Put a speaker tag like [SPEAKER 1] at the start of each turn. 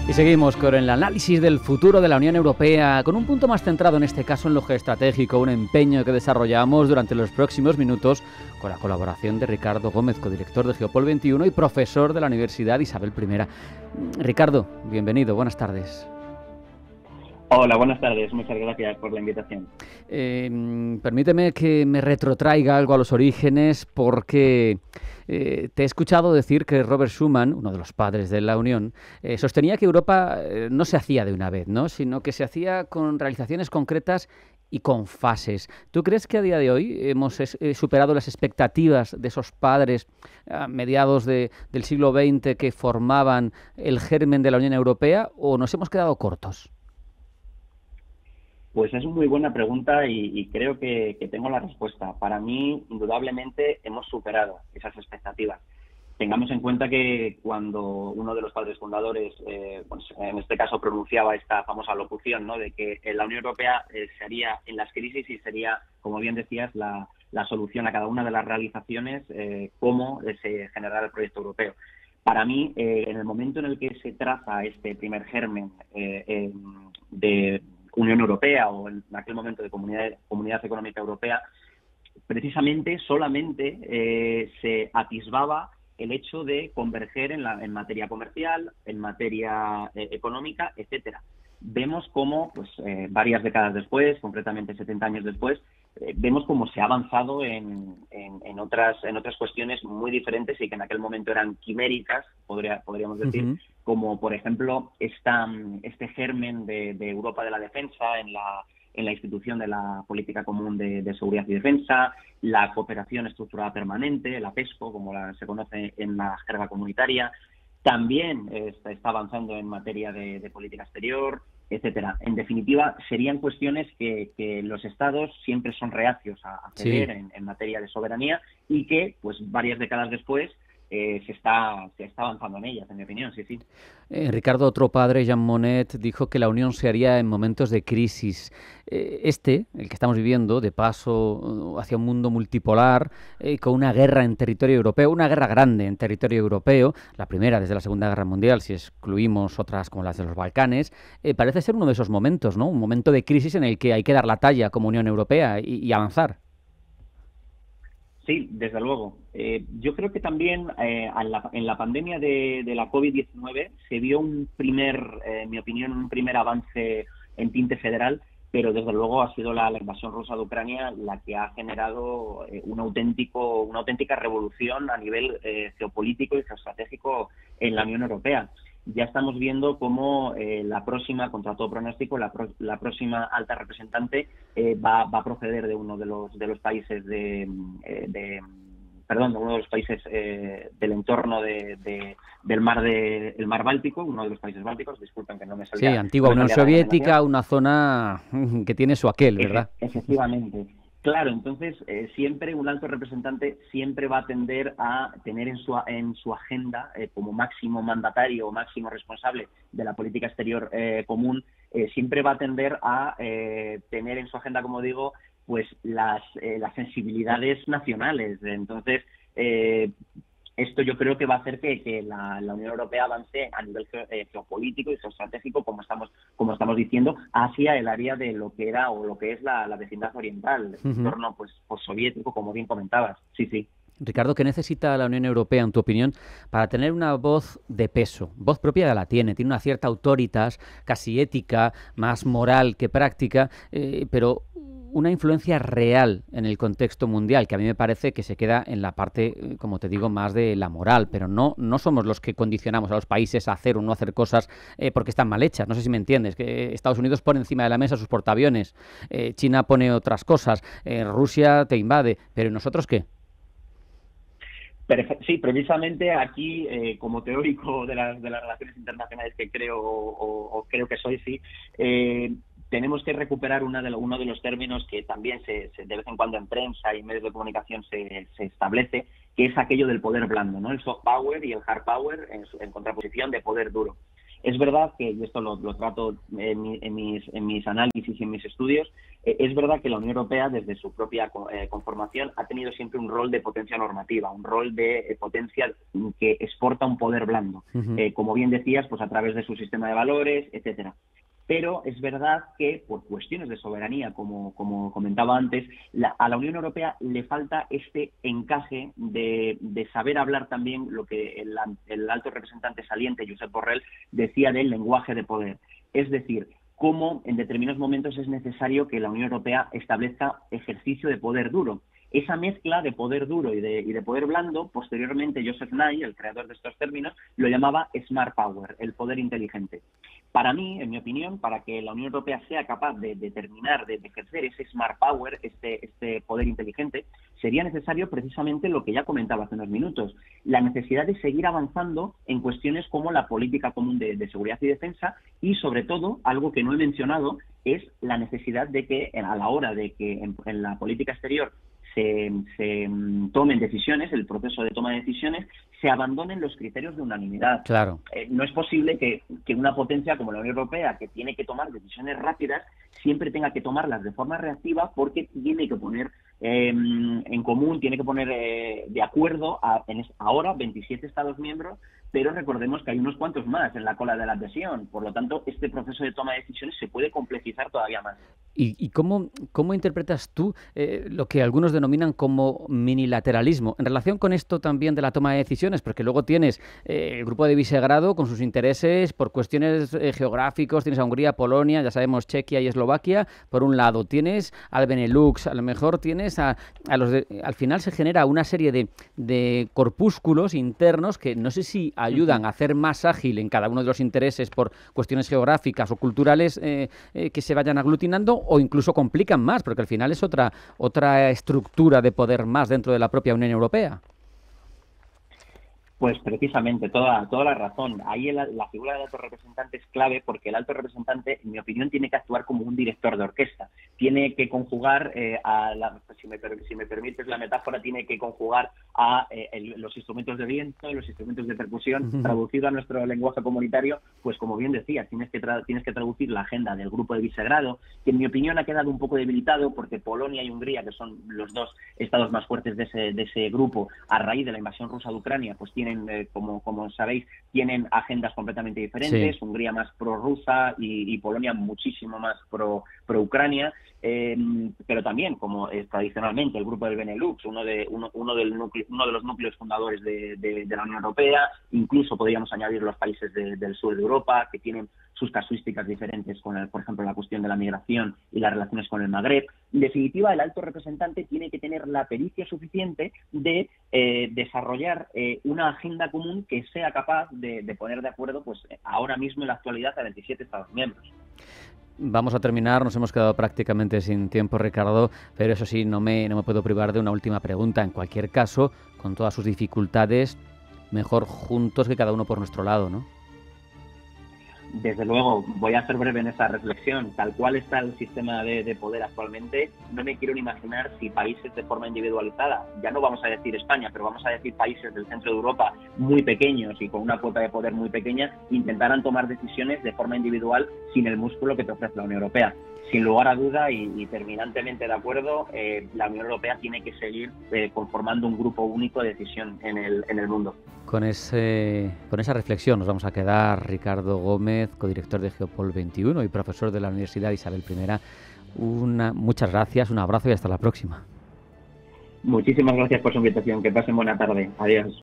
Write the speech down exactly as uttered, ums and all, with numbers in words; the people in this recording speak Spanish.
[SPEAKER 1] Y seguimos con el análisis del futuro de la Unión Europea, con un punto más centrado en este caso en lo geoestratégico, un empeño que desarrollamos durante los próximos minutos con la colaboración de Ricardo Gómez, codirector de Geopol veintiuno y profesor de la Universidad Isabel primera. Ricardo, bienvenido, buenas tardes.
[SPEAKER 2] Hola, buenas tardes. Muchas gracias por la invitación.
[SPEAKER 1] Eh, permíteme que me retrotraiga algo a los orígenes porque eh, te he escuchado decir que Robert Schuman, uno de los padres de la Unión, eh, sostenía que Europa eh, no se hacía de una vez, ¿no?, sino que se hacía con realizaciones concretas y con fases. ¿Tú crees que a día de hoy hemos eh, superado las expectativas de esos padres a mediados de, del siglo veinte que formaban el germen de la Unión Europea o nos hemos quedado cortos?
[SPEAKER 2] Pues es una muy buena pregunta y, y creo que, que tengo la respuesta. Para mí, indudablemente, hemos superado esas expectativas. Tengamos en cuenta que cuando uno de los padres fundadores, eh, pues en este caso, pronunciaba esta famosa locución, ¿no?, de que la Unión Europea eh, se haría en las crisis y sería, como bien decías, la, la solución a cada una de las realizaciones, eh, cómo se generará el proyecto europeo. Para mí, eh, en el momento en el que se traza este primer germen eh, eh, de Unión Europea o en aquel momento de Comunidad, Comunidad Económica Europea, precisamente solamente eh, se atisbaba el hecho de converger en, la, en materia comercial, en materia eh, económica, etcétera. Vemos cómo, pues, eh, varias décadas después, concretamente setenta años después, eh, vemos cómo se ha avanzado en, en, en, otras, en otras cuestiones muy diferentes y que en aquel momento eran quiméricas, podría, podríamos decir, uh-huh. como por ejemplo esta, este germen de, de Europa de la defensa en la, en la institución de la Política Común de, de Seguridad y Defensa, la cooperación estructurada permanente, la PESCO, como la, se conoce en la jerga comunitaria. También está, está avanzando en materia de, de política exterior, etcétera. En definitiva, serían cuestiones que, que los estados siempre son reacios a, a ceder sí. en, en materia de soberanía y que, pues, varias décadas después eh, se está se está avanzando en ellas, en mi opinión, sí, sí.
[SPEAKER 1] Eh, Ricardo, otro padre, Jean Monnet, dijo que la Unión se haría en momentos de crisis. Eh, este, el que estamos viviendo, de paso hacia un mundo multipolar, eh, con una guerra en territorio europeo, una guerra grande en territorio europeo, la primera desde la Segunda Guerra Mundial, si excluimos otras como las de los Balcanes, eh, parece ser uno de esos momentos, ¿no? Un momento de crisis en el que hay que dar la talla como Unión Europea y, y avanzar.
[SPEAKER 2] Sí, desde luego. Eh, yo creo que también eh, en, la, en la pandemia de, de la COVID diecinueve se vio un primer, eh, en mi opinión, un primer avance en tinte federal, pero desde luego ha sido la, la invasión rusa de Ucrania la que ha generado eh, un auténtico, una auténtica revolución a nivel eh, geopolítico y geoestratégico en la Unión Europea. Ya estamos viendo cómo eh, la próxima, contra todo pronóstico, la, pro, la próxima alta representante eh, va, va a proceder de uno de los de los países de, eh, de perdón, de uno de los países eh, del entorno de, de, del mar de el mar Báltico, uno de los países bálticos, disculpen que no me salía.
[SPEAKER 1] Sí, antigua
[SPEAKER 2] no me
[SPEAKER 1] Unión
[SPEAKER 2] salía
[SPEAKER 1] Soviética, una zona que tiene su aquel, ¿verdad?
[SPEAKER 2] Efectivamente. Claro, entonces eh, siempre un alto representante siempre va a tender a tener en su en su agenda eh, como máximo mandatario o máximo responsable de la política exterior eh, común, eh, siempre va a tender a eh, tener en su agenda, como digo, pues las eh, las sensibilidades nacionales. Entonces, eh, esto yo creo que va a hacer que, que la, la Unión Europea avance a nivel ge, eh, geopolítico y geoestratégico, como estamos como estamos diciendo, hacia el área de lo que era o lo que es la, la vecindad oriental, el uh-huh. entorno pues postsoviético, como bien comentabas. Sí, sí.
[SPEAKER 1] Ricardo, ¿qué necesita la Unión Europea, en tu opinión, para tener una voz de peso? Voz propia ya la tiene, tiene una cierta autoritas, casi ética, más moral que práctica, eh, pero una influencia real en el contexto mundial, que a mí me parece que se queda en la parte, como te digo, más de la moral, pero no, no somos los que condicionamos a los países a hacer o no hacer cosas eh, porque están mal hechas. No sé si me entiendes, que Estados Unidos pone encima de la mesa sus portaaviones, eh, China pone otras cosas, eh, Rusia te invade, pero ¿y nosotros qué?
[SPEAKER 2] Sí, precisamente aquí, eh, como teórico de las, de las relaciones internacionales que creo o, o creo que soy, sí, eh, tenemos que recuperar una de lo, uno de los términos que también se, se, de vez en cuando en prensa y medios de comunicación se, se establece, que es aquello del poder blando, ¿no? El soft power y el hard power en, en contraposición de poder duro. Es verdad que, y esto lo, lo trato en, mi, en, mis, en mis análisis y en mis estudios, eh, es verdad que la Unión Europea, desde su propia eh, conformación, ha tenido siempre un rol de potencia normativa, un rol de eh, potencia que exporta un poder blando, uh-huh. eh, como bien decías, pues a través de su sistema de valores, etcétera. Pero es verdad que, por cuestiones de soberanía, como, como comentaba antes, la, a la Unión Europea le falta este encaje de, de saber hablar también lo que el, el alto representante saliente, Josep Borrell, decía del lenguaje de poder. Es decir, cómo en determinados momentos es necesario que la Unión Europea establezca ejercicio de poder duro. Esa mezcla de poder duro y de, y de poder blando, posteriormente Joseph Nye, el creador de estos términos, lo llamaba Smart Power, el poder inteligente. Para mí, en mi opinión, para que la Unión Europea sea capaz de, de terminar, de, de ejercer ese Smart Power, este, este poder inteligente, sería necesario precisamente lo que ya comentaba hace unos minutos, la necesidad de seguir avanzando en cuestiones como la política común de, de seguridad y defensa y, sobre todo, algo que no he mencionado, es la necesidad de que, a la hora de que en, en la política exterior Se, se tomen decisiones, el proceso de toma de decisiones, se abandonen los criterios de unanimidad.
[SPEAKER 1] Claro.
[SPEAKER 2] Eh, no es posible que, que una potencia como la Unión Europea, que tiene que tomar decisiones rápidas, siempre tenga que tomarlas de forma reactiva porque tiene que poner eh, en común, tiene que poner eh, de acuerdo a, en, ahora veintisiete Estados miembros, pero recordemos que hay unos cuantos más en la cola de la adhesión. Por lo tanto, este proceso de toma de decisiones se puede complejizar todavía más.
[SPEAKER 1] ¿Y, y cómo, cómo interpretas tú eh, lo que algunos denominan como minilateralismo en relación con esto también de la toma de decisiones? Porque luego tienes eh, el grupo de Visegrado con sus intereses por cuestiones eh, geográficos, tienes a Hungría, Polonia, ya sabemos Chequia y Eslovaquia, por un lado, tienes al Benelux, a lo mejor tienes a, a los de, al final se genera una serie de, de corpúsculos internos que no sé si ayudan a hacer más ágil en cada uno de los intereses por cuestiones geográficas o culturales eh, eh, que se vayan aglutinando, o incluso complican más, porque al final es otra, otra estructura de poder más dentro de la propia Unión Europea.
[SPEAKER 2] Pues precisamente, toda, toda la razón. Ahí el, la figura del alto representante es clave porque el alto representante, en mi opinión, tiene que actuar como un director de orquesta. Tiene que conjugar, eh, a la, si, me, si me permites la metáfora, tiene que conjugar a eh, el, los instrumentos de viento, los instrumentos de percusión, uh-huh. traducido a nuestro lenguaje comunitario, pues como bien decías, tienes que, tra tienes que traducir la agenda del grupo de Visegrado, que en mi opinión ha quedado un poco debilitado porque Polonia y Hungría, que son los dos estados más fuertes de ese, de ese grupo, a raíz de la invasión rusa de Ucrania, pues tienen Eh, como, como sabéis, tienen agendas completamente diferentes, sí. Hungría más pro-rusa y, y Polonia muchísimo más pro, pro-Ucrania, eh, pero también, como es tradicionalmente, el grupo del Benelux, uno de, uno, uno del núcleo, uno de los núcleos fundadores de, de, de la Unión Europea, incluso podríamos añadir los países de, del sur de Europa, que tienen sus casuísticas diferentes con, el, por ejemplo, la cuestión de la migración y las relaciones con el Magreb. En definitiva, el alto representante tiene que tener la pericia suficiente de eh, desarrollar eh, una agenda común que sea capaz de, de poner de acuerdo, pues ahora mismo en la actualidad, a veintisiete Estados miembros.
[SPEAKER 1] Vamos a terminar, nos hemos quedado prácticamente sin tiempo, Ricardo, pero eso sí, no me, no me puedo privar de una última pregunta. En cualquier caso, con todas sus dificultades, mejor juntos que cada uno por nuestro lado, ¿no?
[SPEAKER 2] Desde luego, voy a ser breve en esa reflexión. Tal cual está el sistema de, de poder actualmente, no me quiero ni imaginar si países de forma individualizada, ya no vamos a decir España, pero vamos a decir países del centro de Europa muy pequeños y con una cuota de poder muy pequeña, intentaran tomar decisiones de forma individual sin el músculo que te ofrece la Unión Europea. Sin lugar a duda y, y terminantemente de acuerdo, eh, la Unión Europea tiene que seguir eh, conformando un grupo único de decisión en el, en el mundo.
[SPEAKER 1] Con, ese, con esa reflexión nos vamos a quedar. Ricardo Gómez, codirector de Geopol veintiuno y profesor de la Universidad Isabel primera. Una, muchas gracias, un abrazo y hasta la próxima.
[SPEAKER 2] Muchísimas gracias por su invitación. Que pasen buena tarde. Adiós.